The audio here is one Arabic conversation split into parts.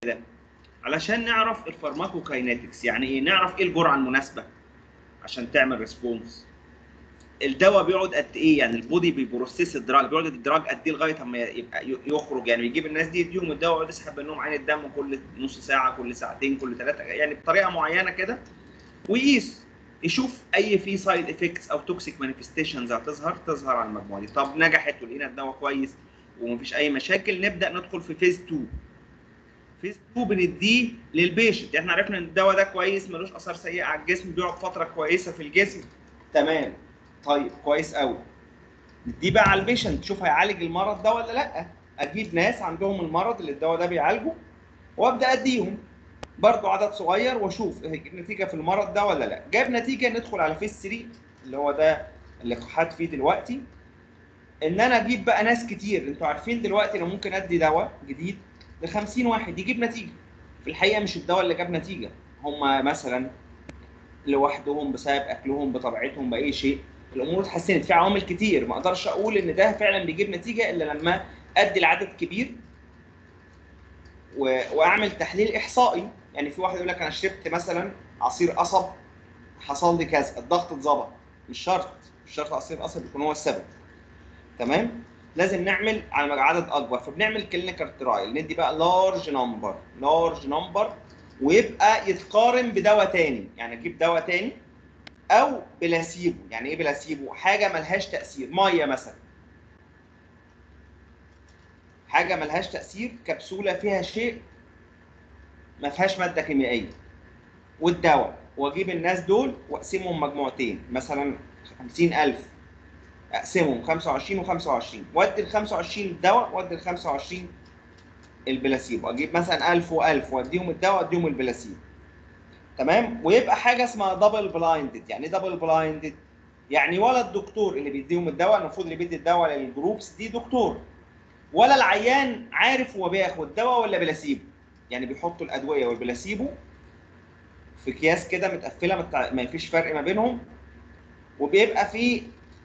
علشان نعرف الفارماكوكاينetics، يعني ايه؟ نعرف ايه الجرعه المناسبه عشان تعمل ريسبونس. الدواء بيقعد قد ايه، يعني البودي بيبروسيس الدراج، بيقعد الدراج قد ايه لغايه اما يبقى يخرج. يعني بيجيب الناس دي يديهم الدواء ويقعد يسحب منهم عين الدم كل نص ساعه، كل ساعتين، كل 3، يعني بطريقه معينه كده، ويقيس يشوف اي في سايد افكتس او توكسيك مانيفستيشنز تظهر على المجموعه دي. طب نجحت ولقينا الدواء كويس ومفيش اي مشاكل، نبدا ندخل في فيز 2. فيز 2 بنديه للبيشنت، احنا عرفنا ان الدواء ده كويس، ملوش اثار سيئه على الجسم، بيقعد فتره كويسه في الجسم، تمام، طيب كويس قوي. نديه بقى على البيشنت، تشوف هيعالج المرض ده ولا لا. اجيب ناس عندهم المرض اللي الدواء ده بيعالجه وابدا اديهم برضه عدد صغير واشوف هيجيب نتيجه في المرض ده ولا لا. جاب نتيجه، ندخل على فيز 3 اللي هو ده اللقاحات فيه دلوقتي. ان انا اجيب بقى ناس كتير. انتوا عارفين دلوقتي انا ممكن ادي دواء جديد ل 50 واحد يجيب نتيجه. في الحقيقه مش الدواء اللي جاب نتيجه، هم مثلا لوحدهم بسبب اكلهم، بطبيعتهم، باي شيء، الامور اتحسنت. في عوامل كتير، ما اقدرش اقول ان ده فعلا بيجيب نتيجه الا لما ادي لعدد كبير واعمل تحليل احصائي. يعني في واحد يقول لك انا شربت مثلا عصير قصب حصل لي كذا، الضغط اتظبط. مش شرط عصير قصب يكون هو السبب، تمام. لازم نعمل على عدد اكبر، فبنعمل كلينيكال ترايل، ندي بقى لارج نمبر ويبقى يتقارن بدواء تاني. يعني اجيب دواء تاني او بلاسيبو. يعني ايه بلاسيبو؟ حاجه ملهاش تاثير، ميه مثلا، حاجه ملهاش تاثير، كبسوله فيها شيء ما فيهاش ماده كيميائيه، والدواء، واجيب الناس دول واقسمهم مجموعتين، مثلا 50,000 اقسمهم 25 و25، وادي ال 25 الدواء وادي ال 25 البلاسيبو. اجيب مثلا 1000 و1000 واديهم الدواء واديهم البلاسيبو، تمام. ويبقى حاجه اسمها دبل بلايندد. يعني ايه دبل بلايندد؟ يعني ولا الدكتور اللي بيديهم الدواء، المفروض اللي بيدي الدواء للجروبس دي دكتور، ولا العيان عارف هو بياخد دواء ولا بلاسيبو. يعني بيحطوا الادويه والبلاسيبو في اكياس كده متقفله، ما فيش فرق ما بينهم، وبيبقى في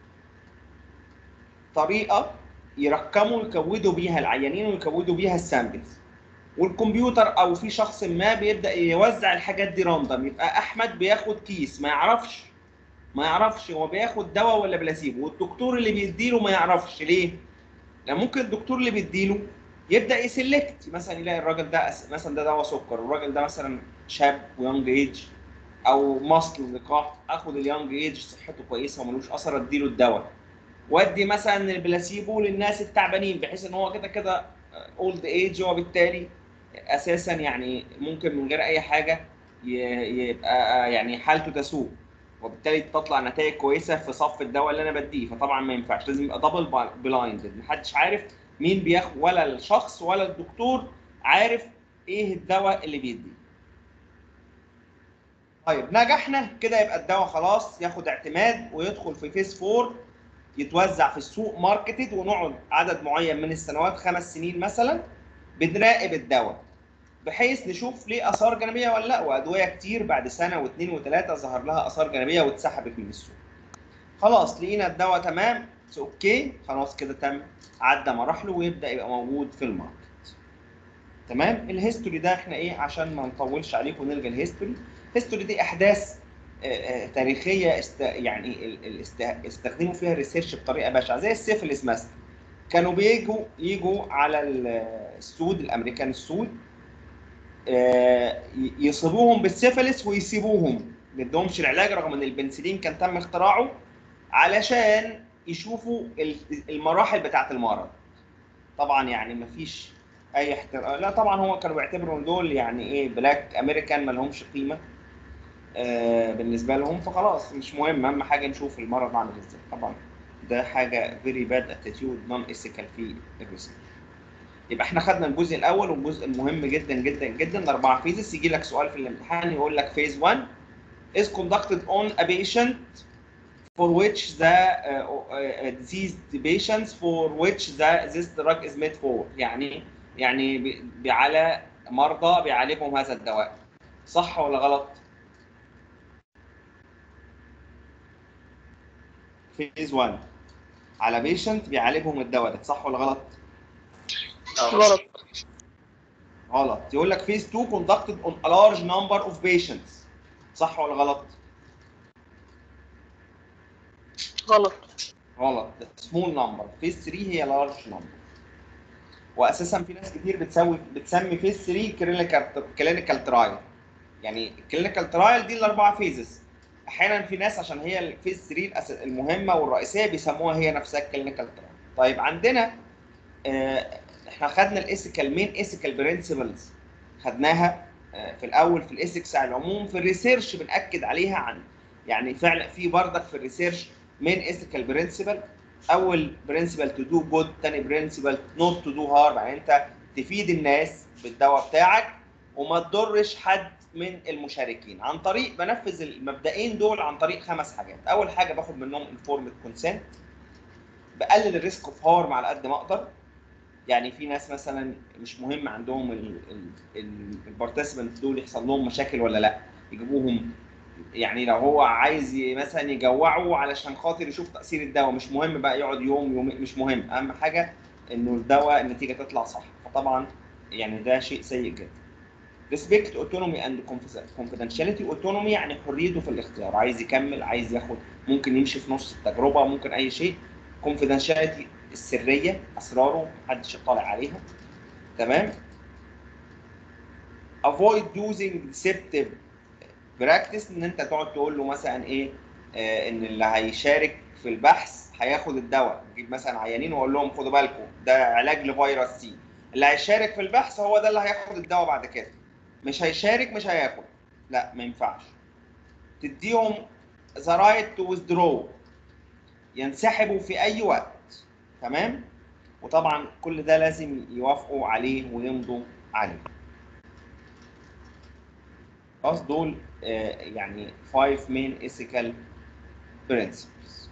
طريقه يرقموا يكودوا بيها العيانين ويكودوا بيها السامبلز، والكمبيوتر او في شخص ما بيبدا يوزع الحاجات دي راندم. يبقى احمد بياخد كيس، ما يعرفش هو بياخد دواء ولا بلاسيبو، والدكتور اللي بيديله ما يعرفش. ليه؟ لان ممكن الدكتور اللي بيديله يبدا يسلكت، مثلا يلاقي الراجل ده مثلا ده دواء سكر، والراجل ده مثلا شاب ويونج ايج او مصل لقاح، اخد اليونج ايج صحته كويسه وملوش اثر اديله الدواء، وادي مثلا البلاسيبو للناس التعبانين، بحيث ان هو كده كده اولد ايج، وبالتالي اساسا يعني ممكن من غير اي حاجه يبقى يعني حالته تسوء، وبالتالي تطلع نتائج كويسه في صف الدواء اللي انا بديه. فطبعا ما ينفعش، لازم يبقى دبل بلايند، محدش عارف مين بياخد، ولا الشخص ولا الدكتور عارف ايه الدواء اللي بيديه. طيب نجحنا كده، يبقى الدواء خلاص ياخد اعتماد ويدخل في فيز 4، يتوزع في السوق ماركتد، ونقعد عدد معين من السنوات، 5 سنين مثلا، بنراقب الدواء بحيث نشوف ليه اثار جانبيه ولا لا. وادويه كتير بعد سنه واثنين وثلاثه ظهر لها اثار جانبيه واتسحبت من السوق. خلاص لقينا الدواء تمام، اوكي، خلاص كده تم، عدى مراحله ويبدا يبقى موجود في الماركت. تمام. الهيستوري ده احنا ايه عشان ما نطولش عليكم ونلغي الهيستوري. الهيستوري دي احداث تاريخيه يعني استخدموا فيها الريسيرش بطريقه بشعه، زي السيفلس مثلا. كانوا يجوا على السود، الامريكان السود، يصيبوهم بالسيفلس ويسيبوهم، ما يدهمش العلاج رغم ان البنسلين كان تم اختراعه، علشان يشوفوا المراحل بتاعه المرض. طبعا يعني ما فيش اي احترام، لا طبعا هو كانوا بيعتبروا ان دول يعني ايه بلاك امريكان، ما لهمش قيمه بالنسبه لهم، فخلاص مش مهم، اهم حاجه نشوف المرض عامل ازاي. طبعا ده حاجه فيري باد اتيتيود، نون ايثيكال في الريسيرش. يبقى احنا خدنا الجزء الاول، والجزء المهم جدا جدا جدا 4 فيزز. يجي لك سؤال في الامتحان يقول لك phase 1 is conducted on a patient for which the diseased patients for which this drug is made for. يعني على مرضى بيعالجهم هذا الدواء، صح ولا غلط؟ phase 1 على patient بيعالجهم الدواء ده، صح ولا غلط؟ غلط. غلط. يقول لك phase 2 conducted on a large number of patients. صح ولا غلط؟ غلط. غلط. ده small number. phase 3 هي large number. واساسا في ناس كتير بتسمي phase 3 clinical trial. يعني الكلينيكال ترايل دي الاربعه فيزز. احيانا في ناس عشان هي الفيز 3 المهمه والرئيسيه بيسموها هي نفسها الكلينيكال ترايل. طيب عندنا احنا خدنا الاسيكال مين اسيكال برنسبلز خدناها في الاول في الاسكس على العموم. في الريسيرش بنأكد عليها عن يعني فعلا في بردك في الريسيرش مين اسيكال برنسبل. اول برنسبل تو دو جود، ثاني برنسبل نوت تو دو هارم، يعني انت تفيد الناس بالدواء بتاعك وما تضرش حد من المشاركين. عن طريق بنفذ المبدئين دول عن طريق 5 حاجات. اول حاجه باخد منهم انفورمد كونسنت، بقلل الريسك اوف هارم على قد ما اقدر. يعني في ناس مثلا مش مهم عندهم البارتيسيبنت دول يحصل لهم مشاكل ولا لا، يجيبوهم يعني لو هو عايز مثلا يجوعه علشان خاطر يشوف تاثير الدواء، مش مهم بقى يقعد يوم يومين، مش مهم، اهم حاجه انه الدواء النتيجه تطلع صح. فطبعا يعني ده شيء سيء جدا. ريسبكت اوتونومي اند كونفيدنشاليتي. اوتونومي يعني حريته في الاختيار، عايز يكمل، عايز ياخد، ممكن يمشي في نص التجربه، ممكن اي شيء. كونفيدنشاليتي السريه، اسراره محدش يطلع عليها. تمام. avoid using deceptive practice، ان انت تقعد تقول له مثلا ايه ان اللي هيشارك في البحث هياخد الدواء. تجيب مثلا عيانين واقول لهم خدوا بالكم ده علاج لفيروس سي، اللي هيشارك في البحث هو ده اللي هياخد الدواء بعد كده، مش هيشارك مش هياخد. لا ما ينفعش. تديهم the right to withdraw، ينسحبوا في اي وقت. تمام. وطبعا كل ده لازم يوافقوا عليه ويمضوا عليه. خلاص دول يعني 5 main ethical principles.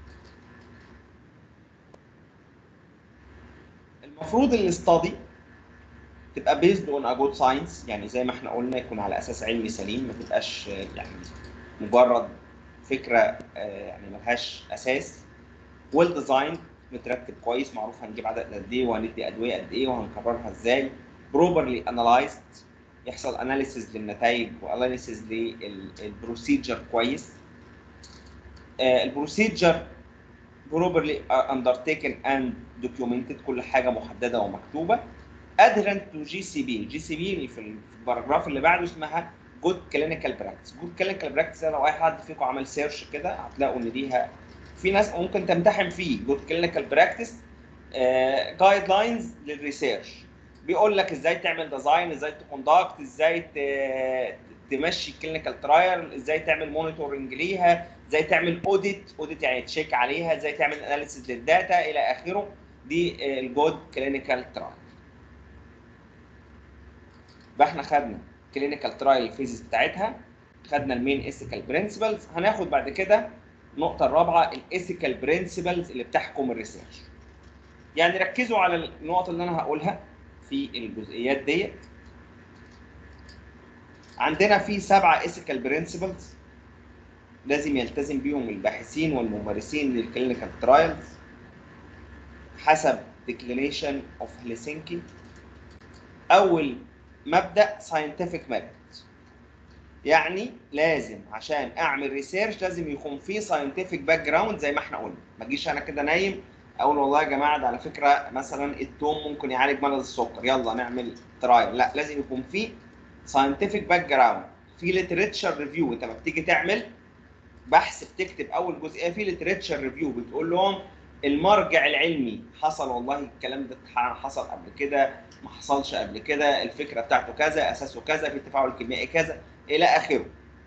المفروض الاستادي تبقى based on a good science، يعني زي ما احنا قلنا يكون على اساس علمي سليم، ما تبقاش يعني مجرد فكره يعني ملهاش اساس. ويل ديزاين، مترتب كويس، معروف هنجيب عدد قد ايه وهندي ادويه قد ايه وهنكررها ازاي. بروبرلي انالايزد، يحصل اناليسيز للنتائج واناليسيز للبروسيجر كويس. البروسيجر بروبرلي undertaken and documented، كل حاجه محدده ومكتوبه. adherent to GCP. GCP في الباراجراف اللي بعده اسمها good clinical practice. good clinical practice لو اي حد فيكم عمل سيرش كده هتلاقوا ان ليها، في ناس ممكن تمتحن فيه good clinical practice جايد لاينز للريسيرش. بيقول لك ازاي تعمل ديزاين، ازاي تكوندكت، ازاي تمشي كلينيكال ترايل، ازاي تعمل مونيتورنج ليها، ازاي تعمل اوديت يعني تشيك عليها، ازاي تعمل اناليسيز للداتا الى اخره. دي الجود كلينيكال ترايل. يبقى احنا خدنا كلينيكال ترايل فيزز بتاعتها، خدنا المين ايثيكال برنسبلز. هناخد بعد كده النقطه الرابعه الايثيكال برنسبلز اللي بتحكم الريسيرش. يعني ركزوا على النقط اللي انا هقولها في الجزئيات ديت. عندنا في 7 ايثيكال برنسبلز لازم يلتزم بيهم الباحثين والممارسين للكلينيكال ترايلز حسب ديكلاريشن اوف هلسنكي. اول مبدا ساينتفك ميثود، يعني لازم عشان اعمل ريسيرش لازم يكون في ساينتفك باك جراوند. زي ما احنا قلنا ما تجيش انا كده نايم اقول والله يا جماعه ده على فكره مثلا التوم ممكن يعالج مرض السكر يلا نعمل ترايل. لا لازم يكون في ساينتفك باك جراوند، في ليتريتشر ريفيو. انت لما بتيجي تعمل بحث بتكتب اول جزئيه في ليتريتشر ريفيو، بتقول لهم المرجع العلمي حصل والله الكلام ده حصل قبل كده ما حصلش قبل كده، الفكره بتاعته كذا، اساسه كذا، في التفاعل الكيميائي كذا الى اخره.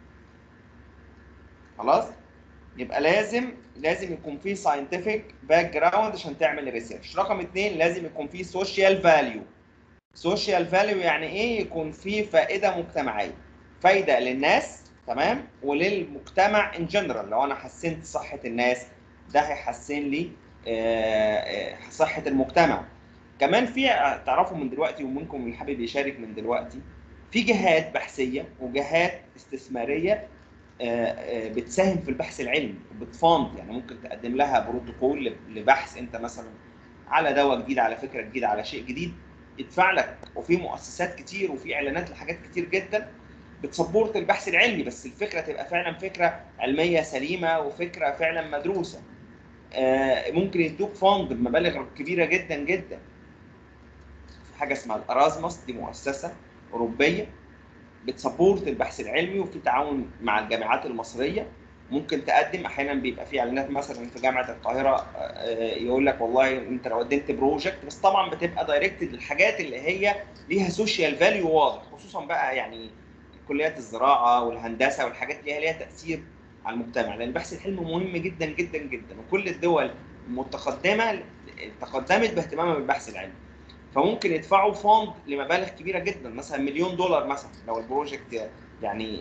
خلاص. يبقى لازم يكون في ساينتفك باك جراوند عشان تعمل ريسيرش. رقم 2 لازم يكون في سوشيال فاليو. سوشيال فاليو يعني ايه؟ يكون في فائده مجتمعيه، فايده للناس تمام وللمجتمع ان جنرال. لو انا حسنت صحه الناس ده هيحسن لي صحه المجتمع. كمان في تعرفوا من دلوقتي ومنكم اللي حابب يشارك من دلوقتي، في جهات بحثيه وجهات استثماريه بتساهم في البحث العلمي وبتفاند. يعني ممكن تقدم لها بروتوكول لبحث انت مثلا على دواء جديد، على فكره جديده، على شيء جديد، يدفع لك، وفي مؤسسات كتير وفي اعلانات لحاجات كتير جدا بتسبورت البحث العلمي، بس الفكره تبقى فعلا فكره علميه سليمه وفكره فعلا مدروسه. ممكن يدوك فند بمبالغ كبيره جدا جدا. في حاجه اسمها الارازموس، دي مؤسسه اوروبيه بتسبورت البحث العلمي، وفي تعاون مع الجامعات المصريه. ممكن تقدم، احيانا بيبقى في اعلانات مثلا في جامعه القاهره يقول لك والله انت لو قدمت بروجكت، بس طبعا بتبقى دايركتد للحاجات اللي هي ليها سوشيال فاليو واضح، خصوصا بقى يعني كليات الزراعه والهندسه والحاجات اللي هي ليها تاثير على المجتمع، لان البحث العلمي مهم جدا جدا جدا، وكل الدول المتقدمه تقدمت باهتمامها بالبحث العلمي. فممكن يدفعوا فوند لمبالغ كبيره جدا، مثلا $1,000,000 مثلا لو البروجكت يعني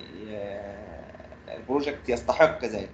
البروجكت يستحق ذلك.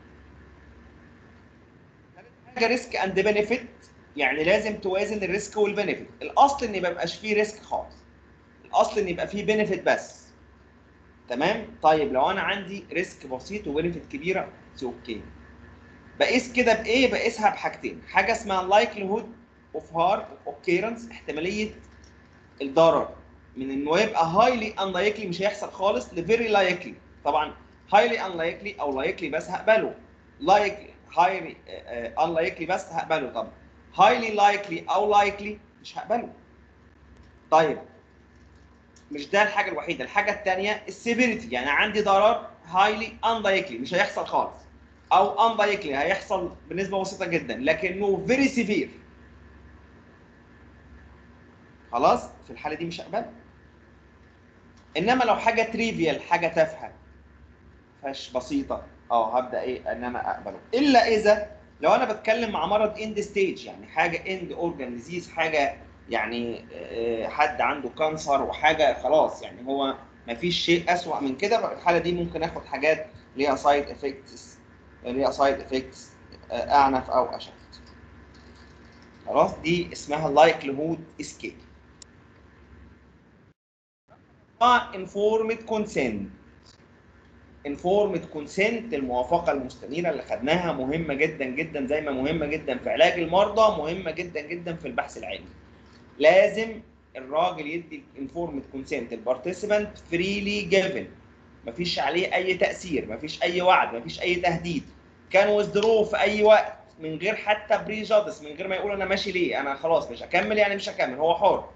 حاجه ريسك اند بنفيت، يعني لازم توازن الريسك والبنفيت. الاصل ان ما يبقاش فيه ريسك خالص، الاصل ان يبقى فيه بنفيت بس. تمام؟ طيب لو انا عندي ريسك بسيط وبنفيت كبيره، اوكي. بقيس كده بايه؟ بقيسها بحاجتين، حاجه اسمها likelihood of harm occurrence، احتماليه الضرر، من انه يبقى highly unlikely مش هيحصل خالص ل very likely. طبعا highly unlikely او likely بس هقبله، highly unlikely بس هقبله، طبعا highly likely او likely مش هقبله. طيب مش ده الحاجه الوحيده، الحاجه الثانيه السيفيريتي، يعني عندي ضرر highly unlikely مش هيحصل خالص، او unlikely هيحصل بنسبه بسيطه جدا لكنه very severe. خلاص في الحاله دي مش هقبله. انما لو حاجه تريفيال، حاجه تافهه فش بسيطه، هبدا ايه ان انا اقبله، الا اذا لو انا بتكلم مع مرض اند ستيج، يعني حاجه اند اورجان ديزيز، حاجه يعني حد عنده كانسر وحاجه خلاص، يعني هو ما فيش شيء اسوأ من كده، في الحاله دي ممكن اخد حاجات ليها سايد افكتس، اعنف او اشد. خلاص دي اسمها لايكليهود اسكيب. انفورمد كونسنت، انفورمد كونسنت، الموافقه المستنيره اللي خدناها مهمه جدا جدا، زي ما مهمه جدا في علاج المرضى مهمه جدا جدا في البحث العلمي. لازم الراجل يدي انفورمد كونسنت البارتيسيبانت فريلي جيفن، مفيش عليه اي تاثير، مفيش اي وعد، مفيش اي تهديد، كان ويزدرو في اي وقت من غير حتى بري جادس، من غير ما يقول انا ماشي ليه، انا خلاص مش هكمل، يعني مش هكمل، هو حر.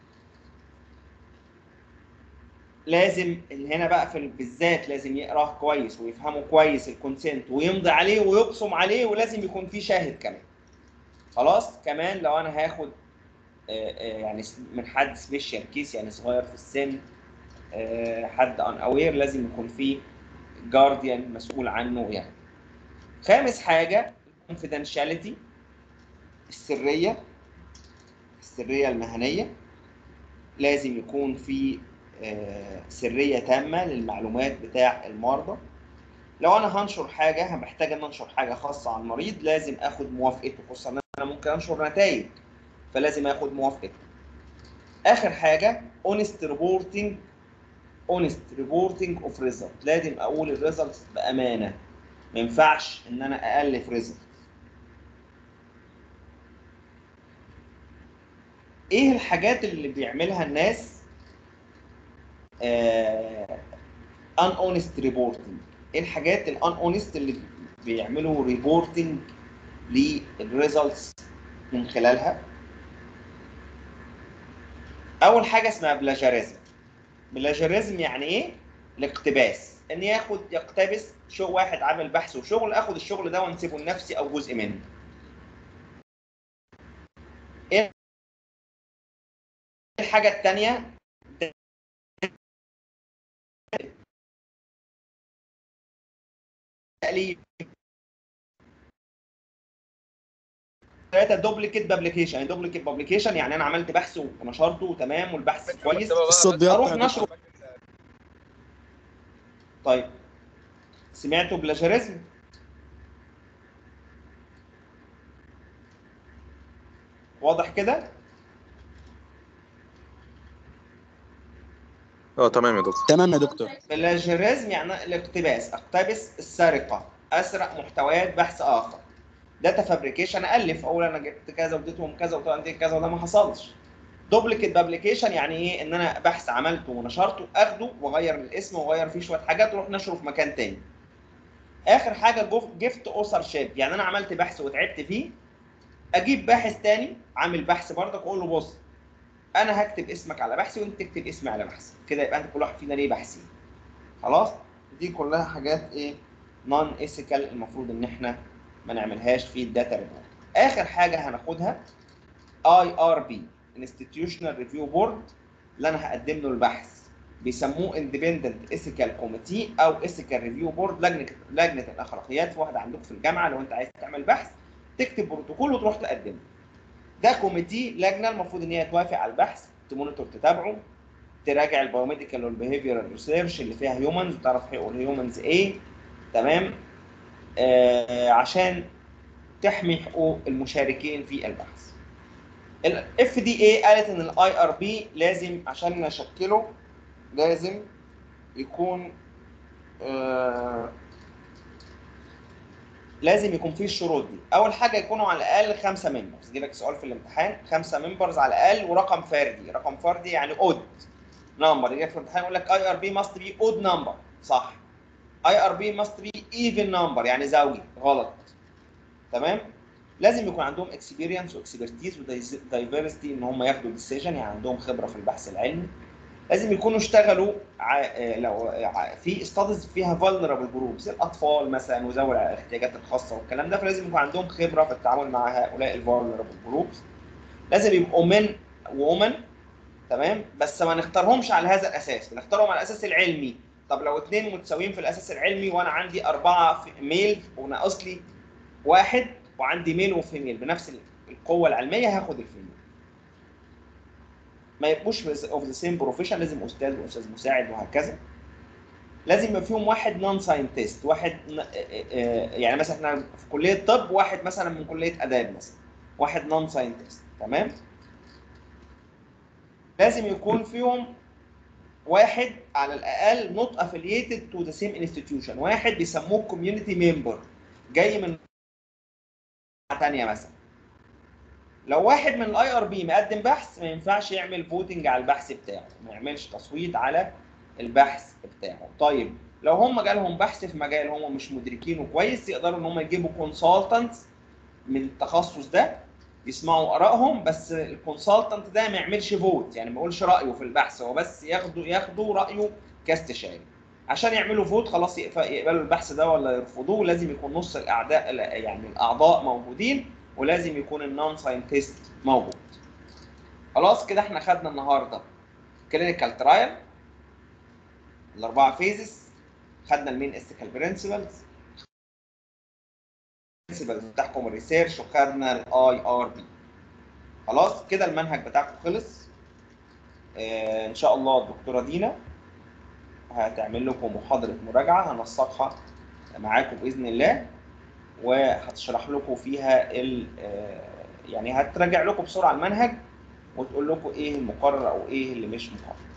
لازم هنا بقى بالذات لازم يقراه كويس ويفهمه كويس الكونسنت ويمضي عليه ويبصم عليه، ولازم يكون في شاهد كمان. خلاص كمان لو انا هاخد يعني من حد سبيشال كيس، يعني صغير في السن، حد ان اوير، لازم يكون في جارديان مسؤول عنه يعني. خامس حاجه الكونفيدنشاليتي، السريه المهنيه، لازم يكون في سريه تامه للمعلومات بتاع المرضى. لو انا هنشر حاجه، محتاج ان انشر حاجه خاصه عن المريض، لازم اخد موافقته، خصوصا ان انا ممكن انشر نتائج، فلازم اخد موافقته. اخر حاجه honest reporting of result، لازم اقول الريزلتس بامانه، ما ينفعش ان انا الف ريزلت. ايه الحاجات اللي بيعملها الناس unhonest reporting؟ ايه الحاجات الانونست اللي بيعملوا ريبورتنج للريزلتس من خلالها؟ اول حاجه اسمها بلاجاريزم. بلاجاريزم يعني ايه؟ الاقتباس، ان يقتبس شو واحد عامل بحث وشغل، اخد الشغل ده وانسبه لنفسي او جزء منه. ايه الحاجه الثانيه؟ تقليد. ثلاثه دوبليكيت بابليكيشن، يعني دوبليكيت بابليكيشن يعني انا عملت بحث ونشرته وتمام والبحث كويس، الصوت بيقطع اروح نشره. طيب سمعتوا بلاجاريزم؟ واضح كده؟ تمام يا دكتور. تمام يا دكتور. بلاجاريزم يعني الاقتباس، اقتبس السرقه، اسرق محتويات بحث اخر. داتا فابريكيشن، الف اقول انا جبت كذا واديتهم كذا وطلعت كذا، وده ما حصلش. دوبليكيت بابليكيشن يعني ايه؟ ان انا بحث عملته ونشرته اخده واغير الاسم واغير فيه شويه حاجات واروح نشره في مكان تاني. اخر حاجه جيفت اوثر شيب، يعني انا عملت بحث وتعبت فيه، اجيب باحث تاني عامل بحث برضك اقول له بص انا هكتب اسمك على بحثي وانت تكتب اسمي على بحثي، كده يبقى انت كل واحد فينا ليه بحثين. خلاص؟ دي كلها حاجات ايه؟ نون ايثيكال، المفروض ان احنا ما نعملهاش في الداتا ريبورت. اخر حاجه هناخدها IRB Institutional Review Board اللي انا هقدم له البحث، بيسموه Independent Ethical Committee او Ethical Review Board، لجنه الاخلاقيات. في واحده عندكم في الجامعه لو انت عايز تعمل بحث تكتب بروتوكول وتروح تقدمه. ده كوميتي، لجنه المفروض ان هي توافق على البحث، تمونيتور، تتابعه، تراجع البايوميديكال والبيهيفيرال ريسيرش اللي فيها هيومنز وتعرف حقوق الهيومنز ايه. تمام؟ عشان تحمي حقوق المشاركين في البحث. الاف دي اي قالت ان الاي ار بي لازم عشان نشكله لازم يكون لازم يكون فيه الشروط دي. اول حاجه يكونوا على الاقل 5 ممبرز، يجي لك سؤال في الامتحان 5 ممبرز على الاقل ورقم فردي، رقم فردي يعني اود نمبر. يجي لك في الامتحان يقول لك اي ار بي ماست بي اود نمبر، صح. اي ار بي ماست بي ايفن نمبر يعني زوجي، غلط. تمام؟ لازم يكون عندهم اكسبيرينس واكسبرتيز ودايفرستي ان هم ياخدوا ديسيجن، يعني عندهم خبره في البحث العلمي. لازم يكونوا اشتغلوا لو في ستاديز فيها فولنربل جروبس، الاطفال مثلا وذوي الاحتياجات الخاصه والكلام ده، فلازم يكون عندهم خبره في التعامل مع هؤلاء الفولنربل جروبس. لازم يبقوا من وومن. تمام؟ بس ما نختارهمش على هذا الاساس، نختارهم على الاساس العلمي. طب لو 2 متساويين في الاساس العلمي وانا عندي 4 ميل وناقص لي واحد وعندي ميل وفيميل بنفس القوه العلميه، هاخد الفيميل. ما يبقوش اوف ذا سيم بروفيشن، لازم استاذ واستاذ مساعد وهكذا. لازم يبقى فيهم واحد نون ساينتست، واحد يعني مثلا احنا في كليه طب واحد مثلا من كليه اداب مثلا، واحد نون ساينتست. تمام؟ لازم يكون فيهم واحد على الاقل نوت افيليتد تو ذا سيم انستتيوشن، واحد بيسموه كوميونتي ممبر جاي من ثانيه مثلا. لو واحد من الاي ار بي مقدم بحث ما ينفعش يعمل فوتنج على البحث بتاعه، ما يعملش تصويت على البحث بتاعه. طيب لو هم جالهم بحث في مجال هم مش مدركينه كويس، يقدروا ان هم يجيبوا كونسلتنتس من التخصص ده يسمعوا ارائهم، بس الكونسلتنت ده ما يعملش فوت، يعني ما يقولش رايه في البحث، هو بس ياخدوا رايه كاستشاري. عشان يعملوا فوت خلاص يقبلوا البحث ده ولا يرفضوه، لازم يكون نص الاعداء يعني الاعضاء موجودين، ولازم يكون النون ساينتست موجود. خلاص كده احنا خدنا النهارده كلينيكال ترايل، الاربعه فيزز، خدنا المين استيكال برنسبلز بتاعكم الريسيرش، وخدنا الاي ار بي. خلاص كده المنهج بتاعكم خلص. ان شاء الله الدكتوره دينا هتعمل لكم محاضره مراجعه هنسقها معاكم باذن الله، وهتشرح لكم فيها يعني هتراجع لكم بسرعه المنهج وتقول لكم ايه المقرر او ايه اللي مش مقرر.